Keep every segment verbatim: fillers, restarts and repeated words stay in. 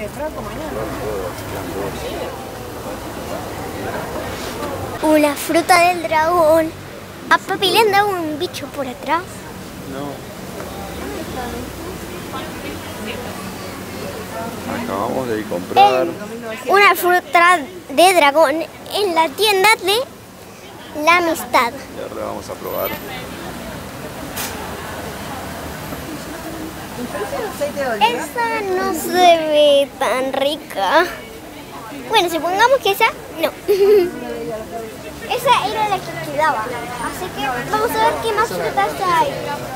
de Franco mañana. Una fruta del dragón. A papi le han dado un bicho por atrás. No. Acabamos de comprar. El- una fruta de dragón en la tienda de la amistad. Y ahora la vamos a probar. Esa no se ve tan rica. Bueno, supongamos que esa no. Esa era la que quedaba. Así que vamos a ver qué más frutas hay.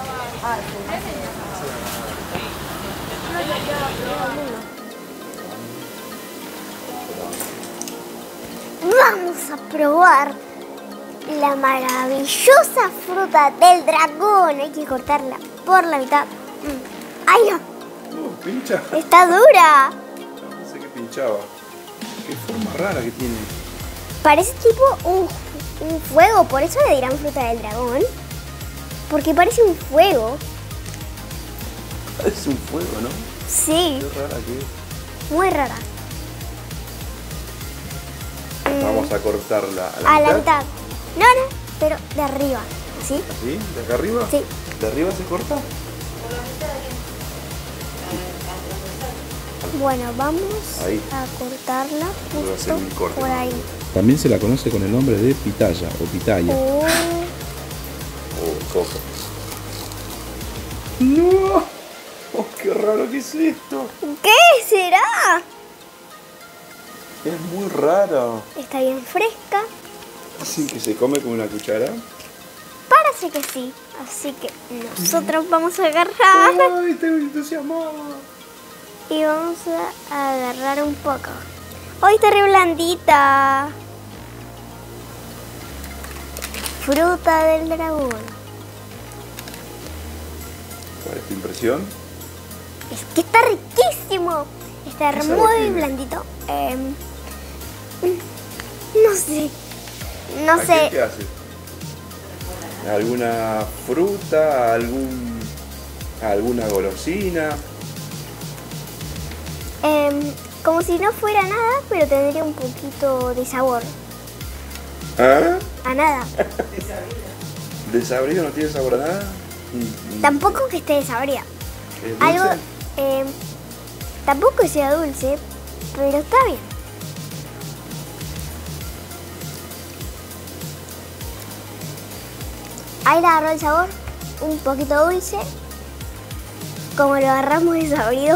Vamos a probar la maravillosa fruta del dragón. Hay que cortarla por la mitad. Mm. ¡Ay, no! Uh, pincha. Está dura. No sé qué pinchaba. Qué forma rara que tiene. Parece tipo un, un fuego, por eso le dirán fruta del dragón. Porque parece un fuego. Es un fuego, ¿no? Sí, Qué rara que es. muy rara. Vamos a cortarla a la A mitad. la mitad. No, no, pero de arriba. ¿Sí? ¿Así? ¿De acá arriba? Sí. ¿De arriba se corta? Bueno, vamos Ahí. a cortarla Voy a hacer justo un corte. por ahí. También se la conoce con el nombre de pitaya o pitaya. Oh, Oh, coco. ¡No! Oh, qué raro que es esto. ¿qué será? Es muy raro. Está bien fresca. Dicen que se come con una cuchara. Parece que sí. Así que nosotros vamos a agarrar ¡Ay, estoy entusiasmado! y vamos a agarrar un poco. ¡Hoy está re blandita! Fruta del dragón. ¿Cuál es tu impresión? Es que está riquísimo. Está ¿Qué sabe muy tiene? blandito. Em, no sé. No ¿A qué sé. te hace? ¿Alguna fruta? ¿Algún, ¿Alguna golosina? Em, como si no fuera nada, pero tendría un poquito de sabor. ¿Ah? A nada. ¿Desabrido? ¿No tiene sabor a nada? Mm, mm. Tampoco que esté desabrida. ¿Es dulce? Algo. em, tampoco sea dulce, pero está bien. Ahí le agarró el sabor. Un poquito dulce. Como lo agarramos desabrido.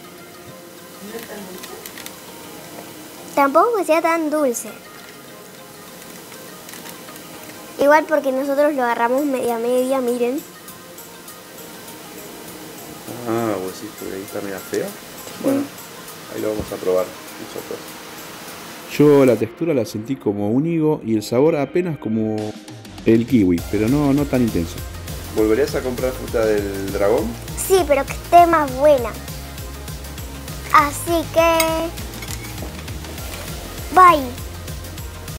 Tampoco que sea tan dulce. Igual porque nosotros lo agarramos media media, miren. Ah, vos decís porque ahí está media fea. Bueno, ahí lo vamos a probar nosotros. Yo la textura la sentí como un higo y el sabor apenas como el kiwi, pero no, no tan intenso. ¿Volverías a comprar fruta del dragón? Sí, pero que esté más buena. Así que... Bye.